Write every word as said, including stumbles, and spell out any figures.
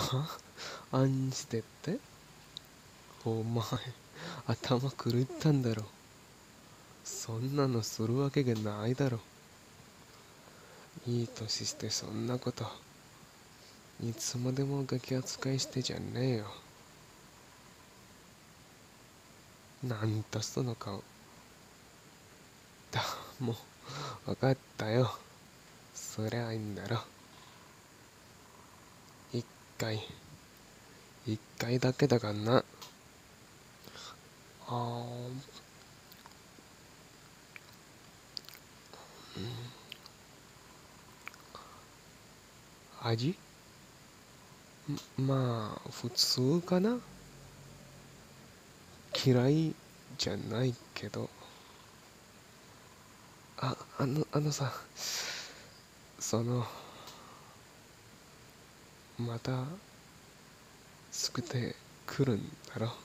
案じてって？お前、頭狂ったんだろ。そんなのするわけがないだろ。いい年してそんなこと、いつまでもガキ扱いしてじゃねえよ。なんとその顔。だ、もう、わかったよ。そりゃいいんだろ。一回、一回だけだかんな。あー、味まあ、普通かな。嫌いじゃないけど。あ、あの、あのさ、その、また、すくてくるんだろ。